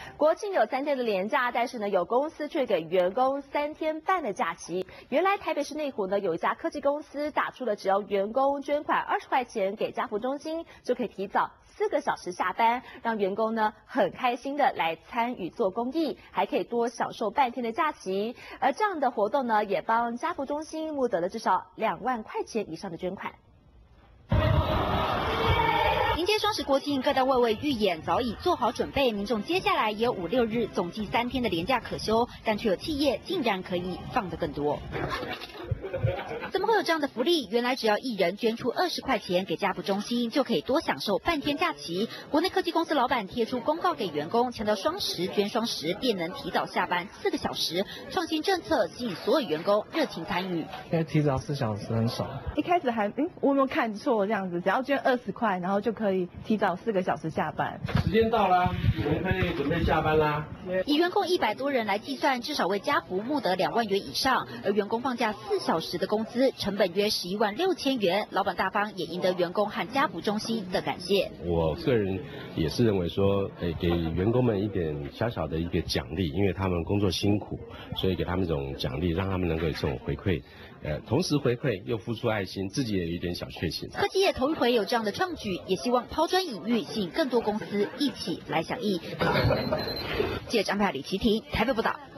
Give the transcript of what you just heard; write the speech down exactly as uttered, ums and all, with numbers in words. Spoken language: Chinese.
国庆有三天的连假，但是呢，有公司却给员工三天半的假期。原来台北市内湖呢有一家科技公司打出了只要员工捐款二十块钱给家福中心，就可以提早四个小时下班，让员工呢很开心的来参与做公益，还可以多享受半天的假期。而这样的活动呢，也帮家福中心募得了至少两万块钱以上的捐款。 迎接双十国庆，各单位为预演早已做好准备，民众接下来也有五六日总计三天的连假可休，但却有企业竟然可以放得更多。怎么会有这样的福利？原来只要一人捐出二十块钱给家福中心，就可以多享受半天假期。国内科技公司老板贴出公告给员工，强调双十捐双十便能提早下班四个小时，创新政策吸引所有员工热情参与。 因为提早四小时很爽。 一开始还嗯，我有没有看错这样子？只要捐二十块，然后就可以提早四个小时下班。 时间到啦，我们可以准备下班啦。 以员工一百多人来计算，至少为家福募得两万元以上，而员工放假四小时的工资成本约十一万六千元，老板大方也赢得员工和家福中心的感谢。 我个人也是认为说，诶，给员工们一点小小的一个奖励，因为他们工作辛苦，所以给他们这种奖励，让他们能够有这种回馈，呃，同时回馈又付出爱心，自己也有一点小确幸。 科技业头一回有这样的创举，也希望抛砖引玉，吸引更多公司一起来响应。记者张佩李琦婷台北报道。